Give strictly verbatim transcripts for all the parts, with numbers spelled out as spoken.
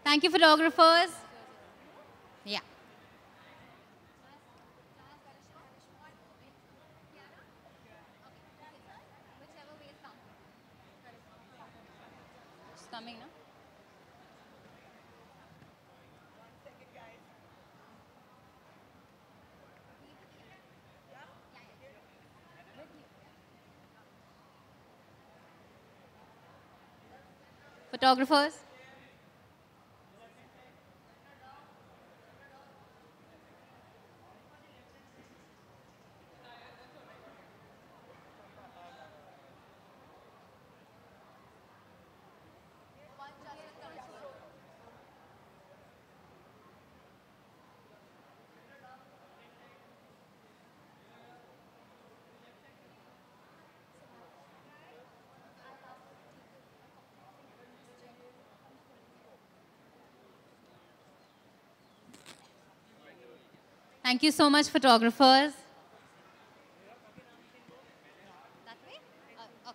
Thank you, photographers. Yeah. It's coming now. Photographers. Thank you so much, photographers. That way? Uh, okay.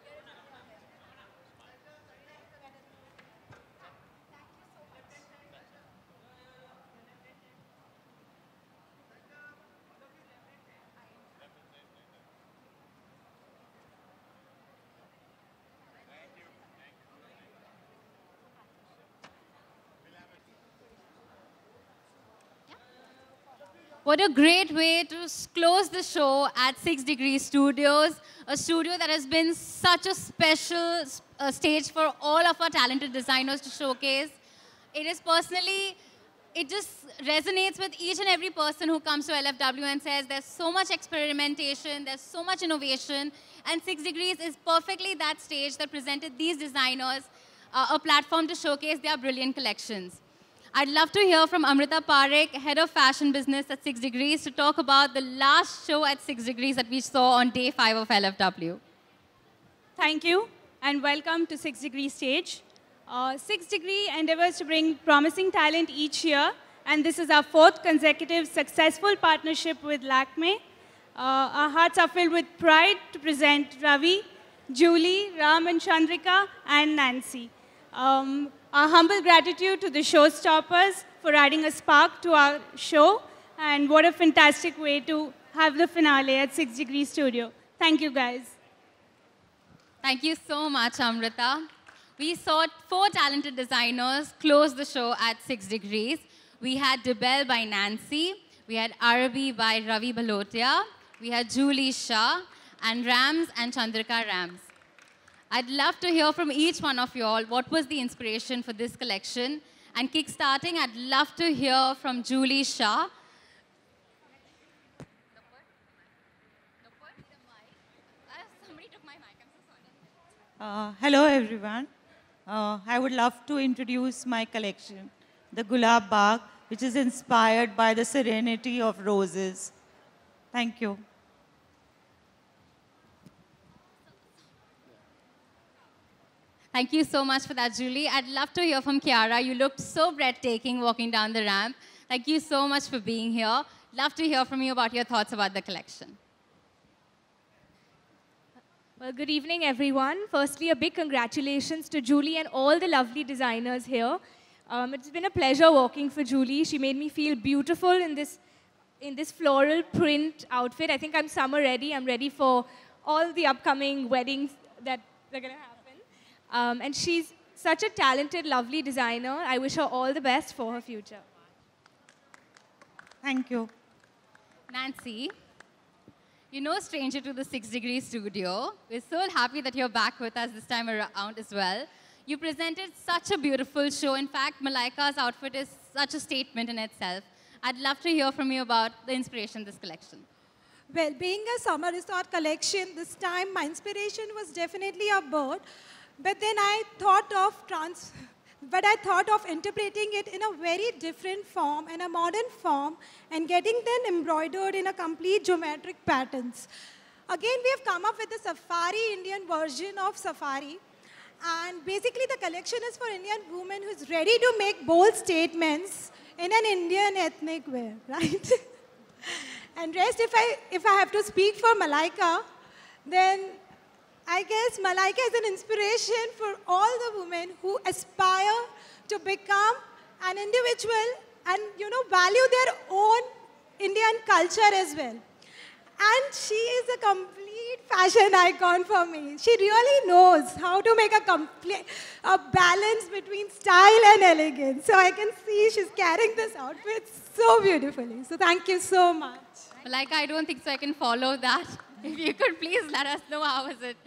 What a great way to s- close the show at Six Degrees Studios, a studio that has been such a special s- uh, stage for all of our talented designers to showcase. It is personally, it just resonates with each and every person who comes to L F W and says there's so much experimentation, there's so much innovation, and Six Degrees is perfectly that stage that presented these designers uh, a platform to showcase their brilliant collections. I'd love to hear from Amrita Parekh, Head of Fashion Business at Six Degrees, to talk about the last show at Six Degrees that we saw on day five of L F W. Thank you, and welcome to Six Degree Stage. Uh, Six Degree endeavors to bring promising talent each year, and this is our fourth consecutive successful partnership with Lakme. Uh, our hearts are filled with pride to present Ravi, Julie, Ram and Chandrika, and Nancy. Um, our humble gratitude to the showstoppers for adding a spark to our show, and what a fantastic way to have the finale at Six Degree Studio. Thank you, guys. Thank you so much, Amrita. We saw four talented designers close the show at Six Degrees. We had Debel by Nancy, we had Arabi by Ravi Bhalotia, we had Julie Shah, and Rams and Chandrika Rams. I'd love to hear from each one of you all what was the inspiration for this collection. And kickstarting, I'd love to hear from Julie Shah. Somebody took my mic, I'm so sorry. Uh, hello, everyone. Uh, I would love to introduce my collection, the Gulab Bagh, which is inspired by the serenity of roses. Thank you. Thank you so much for that, Julie. I'd love to hear from Kiara. You looked so breathtaking walking down the ramp. Thank you so much for being here. Love to hear from you about your thoughts about the collection. Well, good evening, everyone. Firstly, a big congratulations to Julie and all the lovely designers here. Um, it's been a pleasure working for Julie. She made me feel beautiful in this, in this floral print outfit. I think I'm summer ready. I'm ready for all the upcoming weddings that are going to happen. Um, and she's such a talented, lovely designer. I wish her all the best for her future. Thank you. Nancy, you're no stranger to the Six Degrees Studio. We're so happy that you're back with us this time around as well. You presented such a beautiful show. In fact, Malaika's outfit is such a statement in itself. I'd love to hear from you about the inspiration of this collection. Well, being a summer resort collection, this time my inspiration was definitely a bird. But then I thought of trans, but I thought of interpreting it in a very different form, in a modern form, and getting them embroidered in a complete geometric patterns. Again, we have come up with the Safari Indian version of Safari. And basically, the collection is for Indian women who's ready to make bold statements in an Indian ethnic wear, right? And rest, if I, if I have to speak for Malaika, then I guess Malaika is an inspiration for all the women who aspire to become an individual and, you know, value their own Indian culture as well. And she is a complete fashion icon for me. She really knows how to make a complete a balance between style and elegance. So I can see she's carrying this outfit so beautifully. So thank you so much. Like, I don't think so I can follow that. If you could please let us know how was it.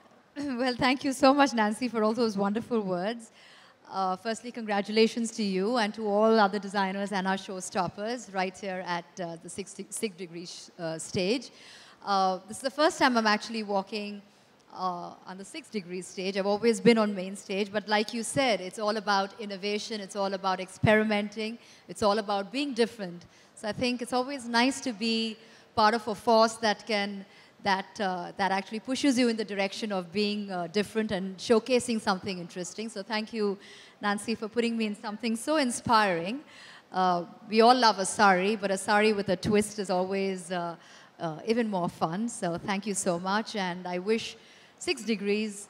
Well, thank you so much, Nancy, for all those wonderful words. Uh, firstly, congratulations to you and to all other designers and our showstoppers right here at uh, the six, six degree uh, stage. Uh, this is the first time I'm actually walking uh, on the six degree stage. I've always been on main stage, but like you said, it's all about innovation, it's all about experimenting, it's all about being different. So I think it's always nice to be part of a force that can that, uh, that actually pushes you in the direction of being uh, different and showcasing something interesting. So thank you, Nancy, for putting me in something so inspiring. Uh, we all love a sari, but a sari with a twist is always uh, uh, even more fun. So thank you so much, and I wish Six Degrees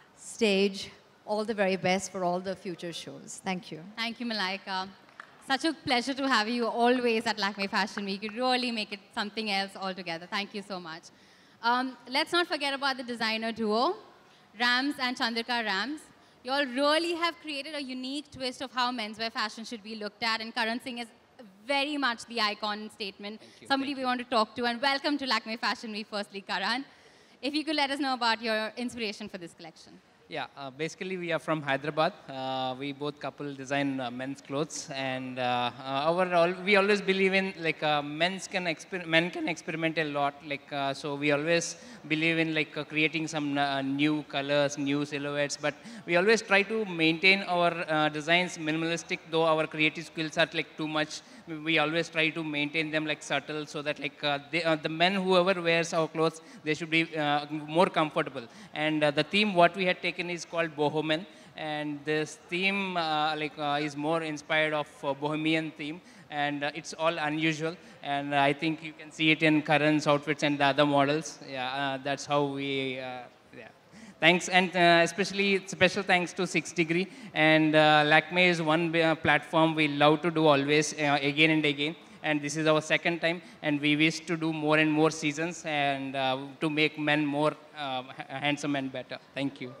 stage all the very best for all the future shows. Thank you. Thank you, Malaika. Such a pleasure to have you always at Lakme Fashion Week. You really make it something else altogether. Thank you so much. Um, let's not forget about the designer duo, Rams and Chandrika Rams. You all really have created a unique twist of how menswear fashion should be looked at, and Karan Singh is very much the icon statement. You, Somebody we want to talk to, and welcome to Lakme Fashion Week, firstly, Karan. If you could let us know about your inspiration for this collection. Yeah, uh, basically we are from Hyderabad. Uh, we both couple design uh, men's clothes, and uh, uh, our all, we always believe in like uh, men's can exper men can experiment a lot. Like uh, so, we always believe in like uh, creating some uh, new colors, new silhouettes. But we always try to maintain our uh, designs minimalistic, though our creative skills are like too much. We always try to maintain them like subtle, so that like uh, they, uh, the men whoever wears our clothes, they should be uh, more comfortable. And uh, the theme what we had taken is called Bohemian, and this theme uh, like uh, is more inspired of uh, Bohemian theme, and uh, it's all unusual. And I think you can see it in Karan's outfits and the other models. Yeah, uh, that's how we. Uh, yeah. Thanks, and uh, especially special thanks to Six Degree, and uh, Lakme is one uh, platform we love to do always, uh, again and again. And this is our second time, and we wish to do more and more seasons, and uh, to make men more uh, handsome and better. Thank you.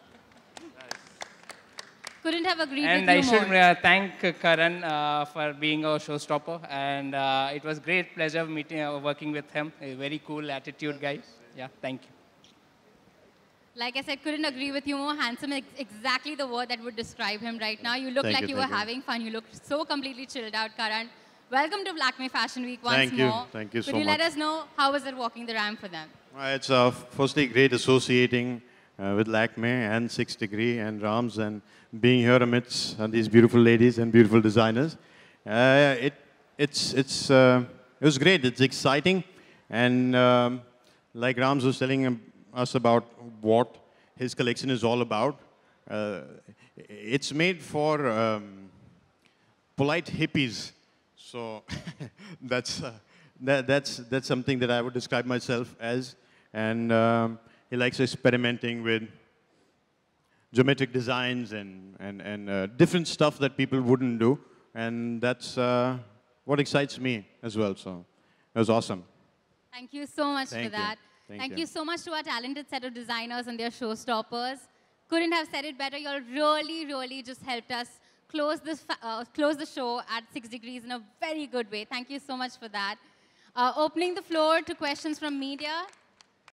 Couldn't have agreed and with you I should more. uh, thank uh, Karan uh, for being our showstopper, and uh, it was great pleasure meeting, uh, working with him. A very cool attitude guy. Yeah, thank you. Like I said, couldn't agree with you more. Handsome is exactly the word that would describe him right now. You look Thank like you, you were thank you. having fun. You look so completely chilled out, Karan. Welcome to Lakme Fashion Week once Thank you. more. Thank you Could so you let much. us know how was it walking the ramp for them? Uh, It's uh, firstly great associating uh, with Lakme and Six Degree and Rams, and being here amidst uh, these beautiful ladies and beautiful designers. Uh, it, it's, it's, uh, it was great. It's exciting. And um, like Rams was telling um, us about what his collection is all about, uh, it's made for um, polite hippies. So that's, uh, that, that's, that's something that I would describe myself as. And um, he likes experimenting with geometric designs and, and, and uh, different stuff that people wouldn't do. And that's uh, what excites me as well. So it was awesome. Thank you so much Thank for you. that. Thank Thank you. you so much to our talented set of designers and their showstoppers. Couldn't have said it better. You all really, really just helped us close, this fa uh, close the show at Six Degrees in a very good way. Thank you so much for that. Uh, opening the floor to questions from media.